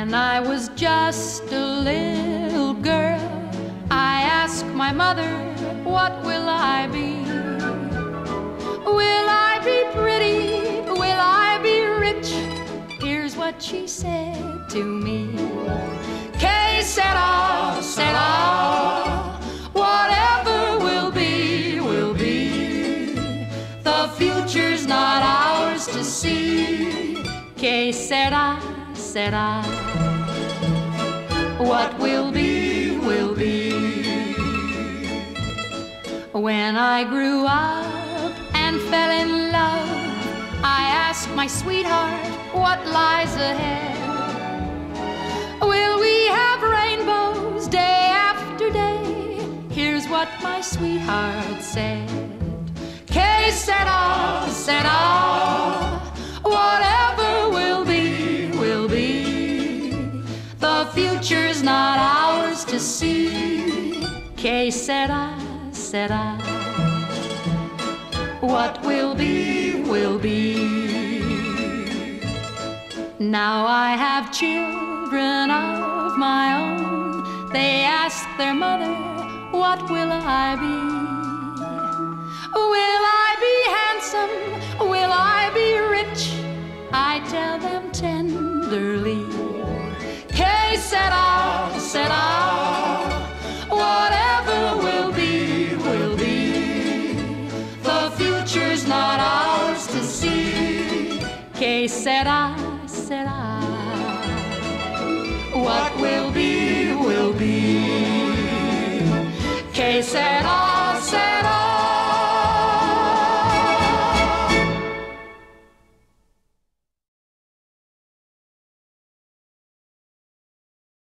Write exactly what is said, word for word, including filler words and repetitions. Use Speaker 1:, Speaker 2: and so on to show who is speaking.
Speaker 1: When I was just a little girl, I asked my mother, what will I be? Will I be pretty? Will I be rich? Here's what she said to me. Que sera, sera, whatever will be, will be. The future's not ours to see. Que sera, sera, what will be, will be. When I grew up and fell in love, I asked my sweetheart, what lies ahead? Will we have rainbows day after day? Here's what my sweetheart said. Que sera, sera, whatever will be, will be. The future's not ours to see. Que sera, sera, what will be, will be. Now I have children of my own. They ask their mother, what will I be? Will I be handsome? Will I be rich? I tell them tenderly. Que sera, sera, whatever will be, will be. The future's not ours to see. Que sera, sera, what will